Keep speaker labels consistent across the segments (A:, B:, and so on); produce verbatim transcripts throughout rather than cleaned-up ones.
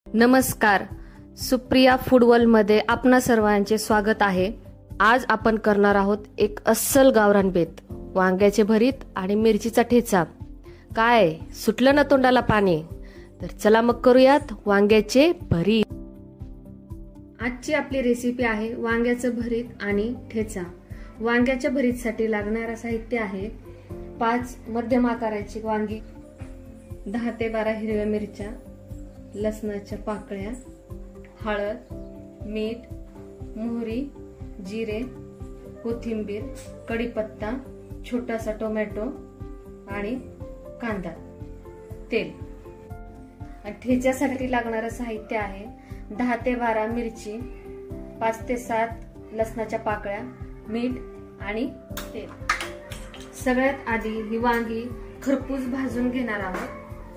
A: नमस्कार, सुप्रिया फूडवर्ल्ड मध्ये आपणा सर्वांचे स्वागत आहे। आज आपण करणार आहोत एक अस्सल गावरान बेत, वांग्याचे भरीत आणि मिरचीचा ठेचा। काय सुटलं ना तोंडाला पाणी? तर चला मग करूयात वांग्याचे भरीत। आजची आपली रेसिपी आहे वांग्याचं भरीत आणि ठेचा। वांग्याच्या भरीतसाठी लागणारं साहित्य आहे पाच मध्यम आकाराची वांगी, दहा ते बारा हिरव्या मिरच्या, लसणाच्या पाकळ्या, हळद, मीठ, मोहरी, जिरे, कोथिंबीर, कढीपत्ता, छोटासा टोमॅटो आणि कांदा, तेल। ठेच्यासाठी लागणारं साहित्य आहे दहा ते बारा मिरची, पाच ते सात लसणाच्या पाकळ्या, मीठ आणि तेल। सगळ्यात आधी ही वांगी खरपूस भाजून घेणार आहोत।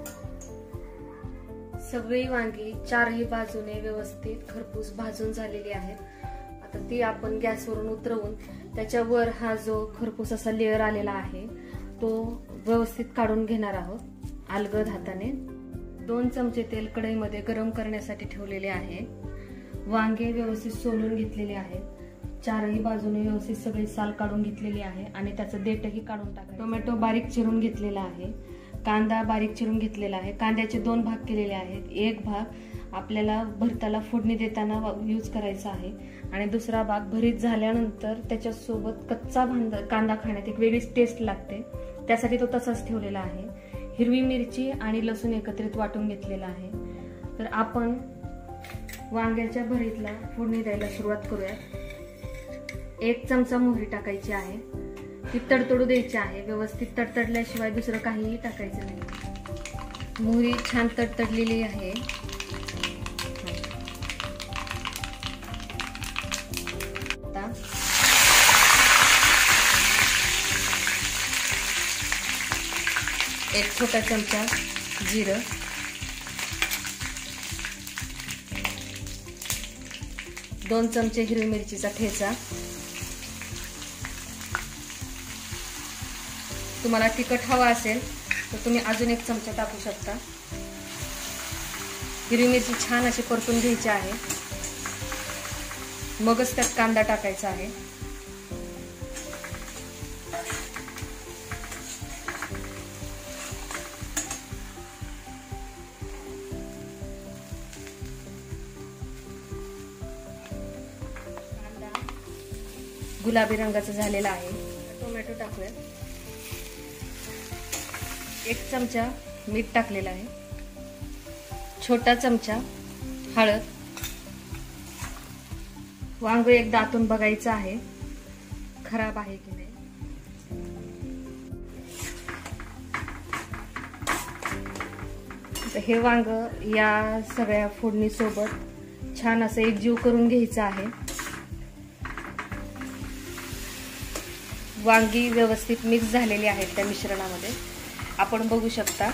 A: सगळी वांगी चारही बाजूने व्यवस्थित खरपूस भाजून झालेली आहेत। आता ती आपण गॅसवरून उतरवून त्याच्यावर हा जो खरपूस असा लेयर आलेला आहे तो व्यवस्थित काढून घेणार आहोत अलगद हाताने। दोन चमचे तेल कढईमध्ये गरम करण्यासाठी ठेवलेले आहे। वांगे व्यवस्थित सोलून घेतलेले आहेत, चारही बाजूने व्यवस्थित सगळी साल काढून घेतलेली आहे आणि त्याचं देठही काढून टाकायचं। टोमॅटो बारीक चिरून घेतलेला आहे, कांदा बारीक चिरून घेतलेला आहे। कांद्याचे दोन भाग केलेले आहेत, एक भाग आपल्याला भरताला फोडणी देताना यूज करायचा आहे आणि दुसरा भाग भरीत झाल्यानंतर त्याच्यासोबत कच्चा कांदा खाण्यात एक वेगळीच टेस्ट लागते, त्यासाठी तो तसाच ठेवलेला आहे। हिरवी मिरची आणि लसूण एकत्रित वाटून घेतलेला आहे। तर आपण वांग्याच्या भरीतला फोडणी द्यायला सुरुवात करूया। एक चमचा मोहरी टाकायची आहे, ती तडतडू द्यायची आहे। व्यवस्थित तडतडल्याशिवाय दुसरं काहीही टाकायचं नाही। मोहरी छान तडतडलेली आहे। आता एक छोटा चमचा जिरं, दोन चमचे हिरवी मिरचीचा ठेचा। तुम्हाला तिखट हवा असेल तर तुम्ही अजून एक चमचा टाकू शकता। हिरवी मिरची छान अशी परतून घ्यायची आहे, मगच त्यात कांदा टाकायचा आहे। कांदा गुलाबी रंगाचा झालेला आहे। टोमॅटो टाकूया। एक चमचा मीठ टाकलेला आहे, छोटा चमचा हळद। वांग एकदा आतून बघायचं आहे खराब आहे की नाही। हे वांग या सगळ्या फोडणी सोबत छान असं एकजीव करून घ्यायचं आहे। वांगी व्यवस्थित मिक्स झालेली आहेत त्या मिश्रणामध्ये, आपण बघू शकता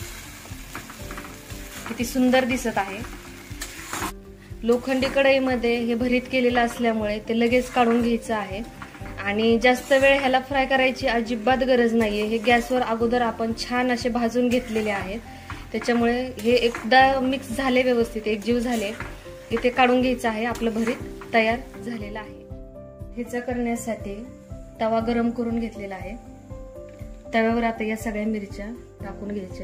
A: किती सुंदर दिसत आहे। लोखंडी कढईमध्ये हे भरीत केलेलं असल्यामुळे ते लगेच काढून घ्यायचं आहे आणि जास्त वेळ ह्याला फ्राय करायची अजिबात गरज नाहीये। हे गॅसवर अगोदर आपण छान असे भाजून घेतलेले आहेत, त्याच्यामुळे हे एकदा मिक्स झाले, व्यवस्थित एकजीव झाले, इथे काढून घ्यायचं आहे। आपलं भरीत तयार झालेलं आहे। ठेचा करण्यासाठी तवा गरम करून घेतलेला आहे। तव्यावर आता या सगळ्या मिरच्या टाकून घ्यायच्या।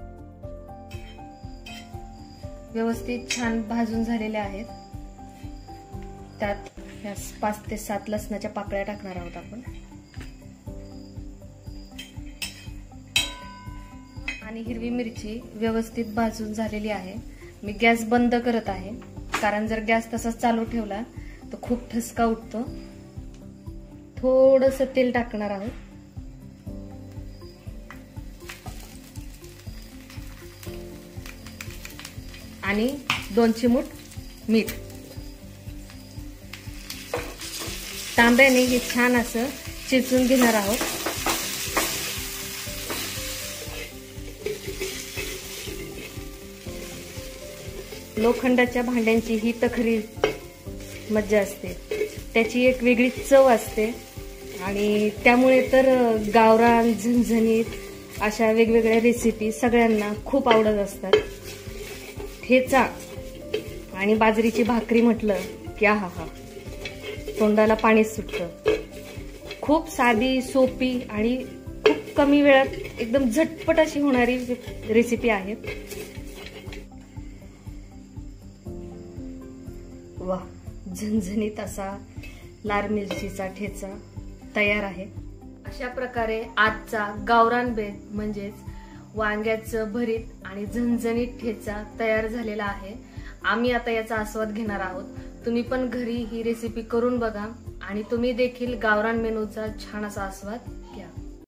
A: व्यवस्थित छान भाजून झालेल्या आहेत। त्यात पाच ते सात लसणाच्या पाकळ्या टाकणार आहोत आपण आणि हिरवी मिरची व्यवस्थित भाजून झालेली आहे। मी गॅस बंद करत आहे, कारण जर गॅस तसाच चालू ठेवला तर खूप ठसका उठतो। थोडंसं तेल टाकणार आहोत आणि दोन चिमूट मीठ। तांब्याने हे छान असं चेचून घेणार आहोत। लोखंडाच्या भांड्यांची ही तखरी मज्जा असते, त्याची एक वेगळी चव असते आणि त्यामुळे तर गावरान झणझणीत अशा वेगवेगळ्या रेसिपी सगळ्यांना खूप आवडत असतात। ठेचा आणि बाजरीची भाकरी म्हटलं की हा हा तोंडाला पाणीच सुटतं. खूप साधी, सोपी आणि खूप कमी वेळात एकदम झटपट अशी होणारी रेसिपी आहे. वा, झणझणीत असा लाल मिरचीचा ठेचा तयार आहे. अशा प्रकारे आजचा गावरान बेत म्हणजेच वांग्याचं भरीत आणि झणझणीत ठेचा तयार झालेला आहे. आम्ही आता याचा आस्वाद घेणार आहोत. तुम्ही पण घरी ही रेसिपी करून बघा आणि तुम्ही देखील गावरान मेनूचा छान असा आस्वाद